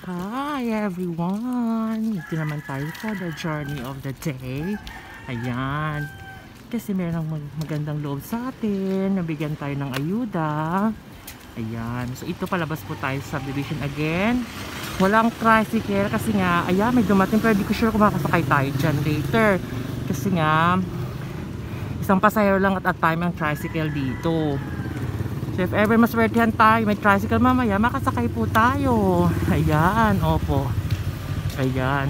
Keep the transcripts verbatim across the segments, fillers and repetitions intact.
Hi everyone! Ito naman tayo for the journey of the day. Ayan. Kasi mayroong mag magandang loob sa atin. Nabigyan tayo ng ayuda. Ayan. So ito palabas po tayo sa subdivision again. Walang tricycle kasi nga, ayan, may dumating pero di ko sure kung makasakay tayo dyan later. Kasi nga, isang pasahero lang at a time ang tricycle dito. So if ever maswertihan tayo, may tricycle mamaya, makasakay po tayo. Ayan, opo. Ayan.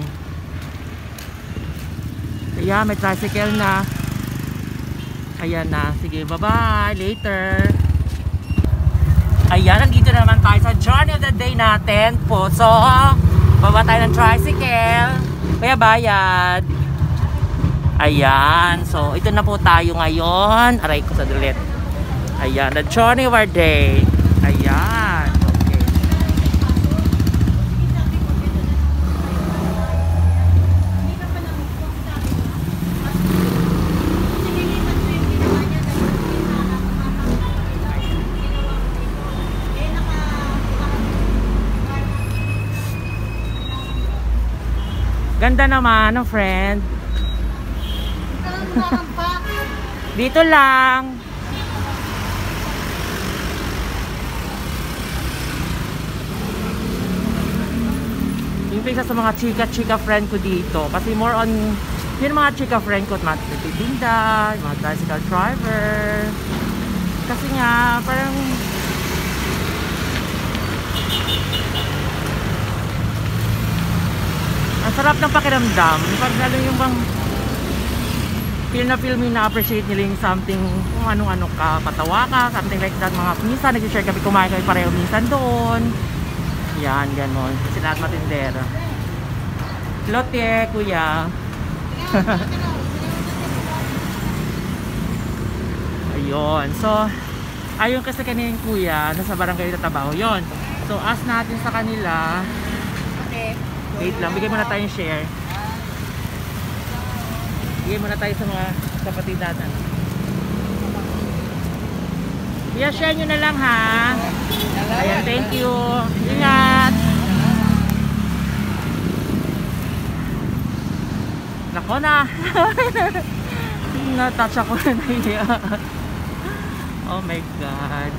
Ayan, may tricycle na. Ayan na. Sige, bye-bye. Later. Ayan, nandito naman tayo sa journey of the day natin po. So, baba tayo ng tricycle. Kaya bayad. Ayan. So, ito na po tayo ngayon. Aray ko sa dulit. Ayan, the journey of our day. Ayan. Okay. Ganda naman, no, friend? Dito lang. Yung isa sa mga chika-chika friend ko dito. Kasi more on, yun mga chika friend ko, mga nagtitinda, mga tricycle driver. Kasi nga, parang ang sarap ng pakiramdam. Pag lalo yung bang feel na feel mo na-appreciate nila yung something, kung anong-ano ka, patawa ka, something like that. Mga minsan, nag-share kami, kumain kami pareho minsan doon. Yan, ganon. Kasi lahat matindera. Lote, kuya. Ayun. So, ayun kasi kanina kuya, nasa barangay Tatabaho. Yun. So, ask natin sa kanila. Okay. Wait lang, bigay muna tayong share. Bigay muna tayo sa mga kapatid natin. Kuya, share nyo na lang ha. Ayan, thank you. Ingat. Nako na. Na-touch ako na niya. Oh my God.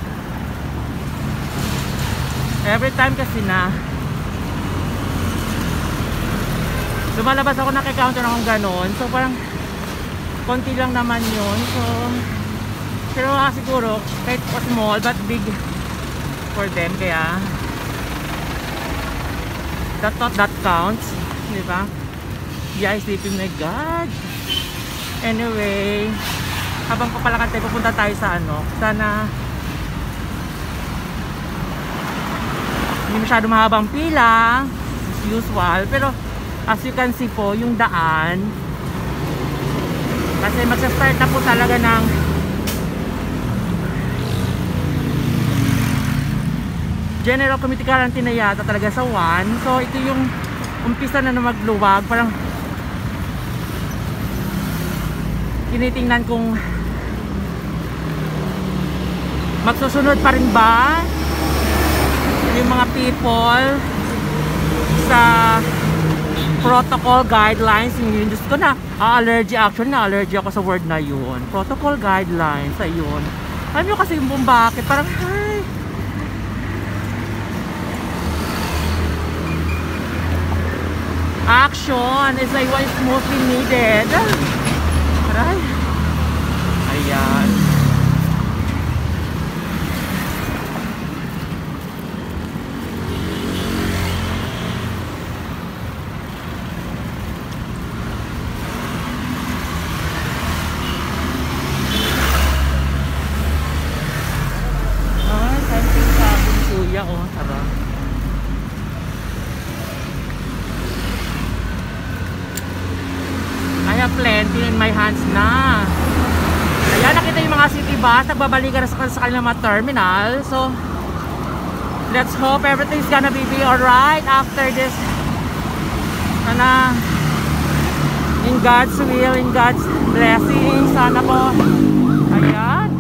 Every time kasi na lumalabas ako, naki-counter akong ganon. So parang konti lang naman yun. So pero uh, siguro kahit small but big for them, kaya that thought that counts, di ba? Yeah, sleeping, my God. Anyway, habang papalakad tayo, pupunta tayo sa ano, sana hindi masyado mahabang pila as usual, pero as you can see po, yung daan kasi magsa-start na po talaga ng General Committee Quarantine na yata talaga sa one. So ito yung umpisa na na magluwag. Parang tinitingnan kung magsusunod pa rin ba yung mga people sa protocol guidelines. Yung Diyos ko na, allergy, actually na allergy ako sa word na yun. Protocol guidelines, ayun. Alam nyo kasi yung bakit parang ay, action is like what is mostly needed. Aray. Ayan. Ay, something sa aking kuya, oh, tara. I have plenty in my hands na. Ayan, nakita yung mga city bus, nagbabalikan na sa, sa kanilang mga terminal. So, let's hope everything's gonna be, be alright after this. Sana, in God's will, in God's blessing, sana po. Ayan.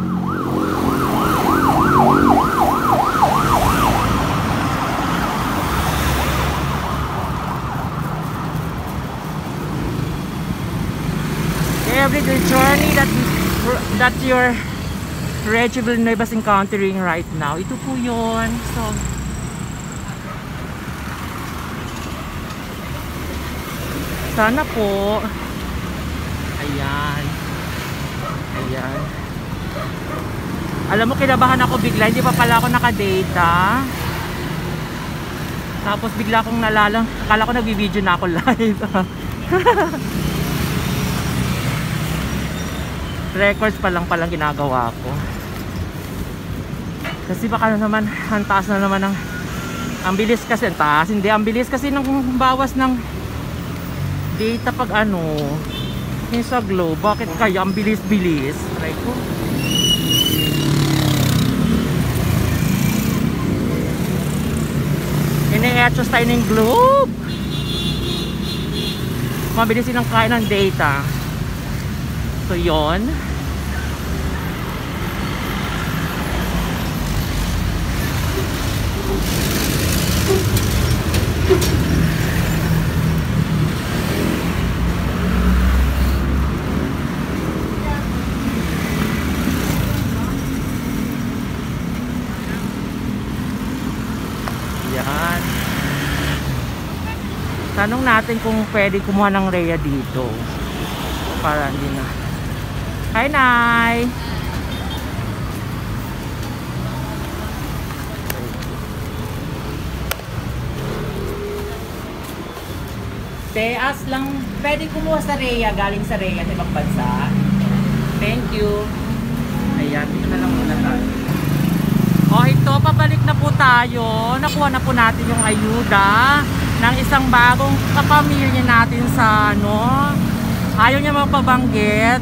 every journey that that your Reggie Villanueva is encountering right now. Ito po yun. So, sana po. Ayan. Ayan. Alam mo, kinabahan ako bigla. Hindi pa pala ako nakadata. Tapos bigla akong nalalang. Akala ko nag-video na ako live. Records pa lang palang ginagawa ko. Kasi baka na naman, ang taas na naman ang, ang bilis kasi, ang taas, hindi, ang bilis kasi ng bawas ng data pag ano, yung sa Globe. Bakit kaya ang bilis-bilis? Try ko. Ini-etchos tayo ng Globe. Mabilis silang kain ng data. So, yon. Yan. Tanong natin kung pwede kumuha ng Rhea dito. Para hindi na. Hi, Nay! Teas lang, pwede kumuha sa Rhea, galing sa Rhea sa ibang bansa. Thank you. Ayan, dito na lang muna tayo. O ito, pabalik na po tayo. Nakuha na po natin yung ayuda ng isang bagong kapamilya natin sa ano. Ayaw niya magpabanggit.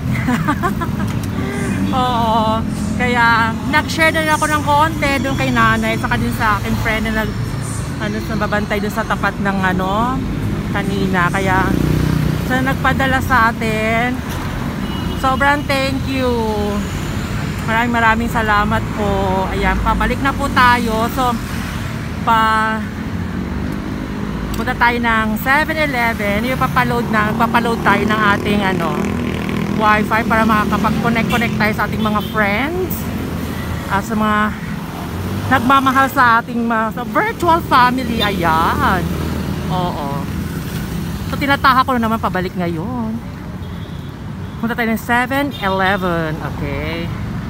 Oo. Kaya nag-share na ako ng konti doon kay nanay, saka din sa akin friend na nag ano, babantay doon sa tapat ng ano kanina. Kaya sa nagpadala sa atin, sobrang thank you. Maraming maraming salamat po. Ayan, pabalik na po tayo. So, pa punta tayo ng seven eleven. Yung papaload na, papaload tayo ng ating ano, wifi para makakapag-connect-connect tayo sa ating mga friends. At sa mga nagmamahal sa ating mga sa virtual family. Ayan. Oo. So, tinataha ko na naman pabalik ngayon. Punta tayo ng seven eleven. Okay.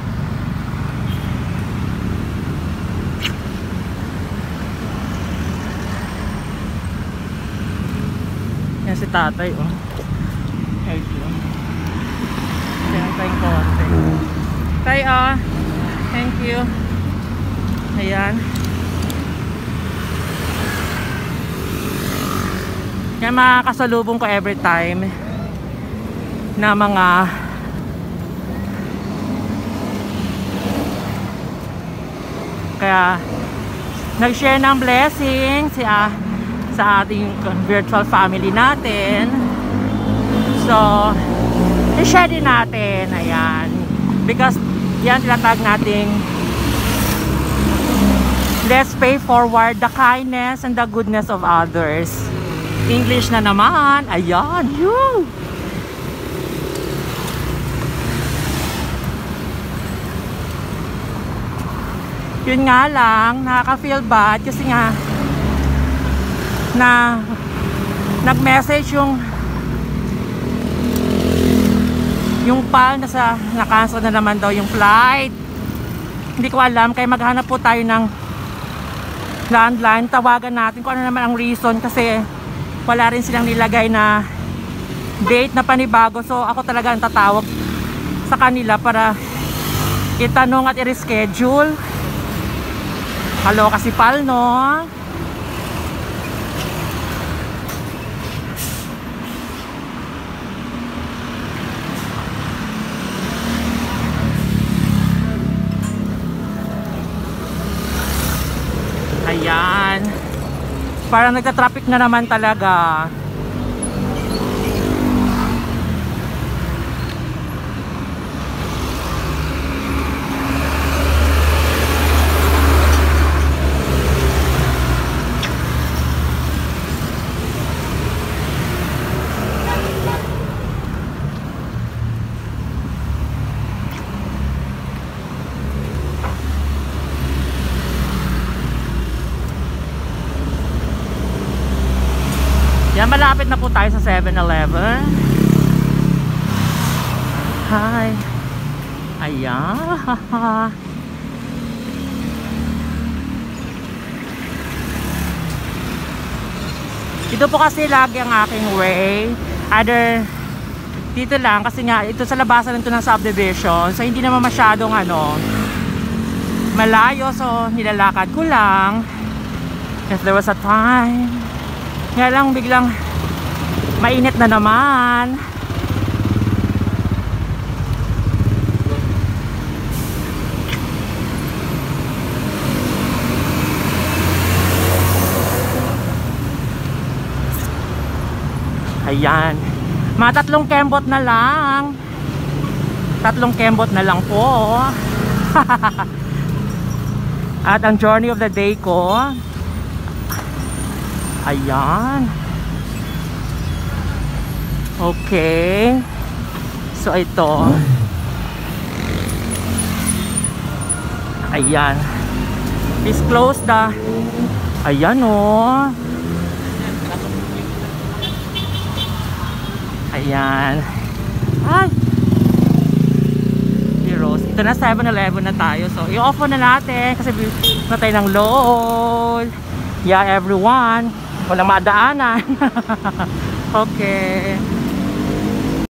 Yan si tatay, oh. Thank you. Yan tayong konti. Tay, ah. Thank you. Ayan. Yan makakasalubong ko every time na mga kaya nag-share ng blessing si ah sa ating virtual family natin. So, i-share din natin. Ayan. Because, yan tinatag nating let's pay forward the kindness and the goodness of others. English na naman. Ayan. Yoo! Yun nga lang, nakaka-feel bad kasi nga na nag-message yung yung pal na sa na-cancel na naman daw yung flight. Hindi ko alam, kaya maghanap po tayo ng landline, tawagan natin kung ano naman ang reason kasi wala rin silang nilagay na date na panibago. So ako talaga ang tatawag sa kanila para itanong at i-reschedule. Hello kasi pal, no? Ayan. Parang nagka-traffic na naman talaga. Yan, malapit na po tayo sa seven eleven. Hi. Ayan. Ito po kasi lagi ang aking way. Either dito lang kasi nga ito sa labasan nito ng subdivision. So hindi naman masyadong ano malayo, so nilalakad ko lang. If there was a time. Nga lang biglang mainit na naman. Ayan. Mga tatlong kembot na lang. Tatlong kembot na lang po. At ang journey of the day ko. Ayan. Okay. So ito. Ayan. Please close the. Ayan oh. Ayan. Ay. Heroes. Ito na seven eleven na tayo. So i-off na natin kasi na tayo ng load. Yeah everyone. Walang madaanan. Okay.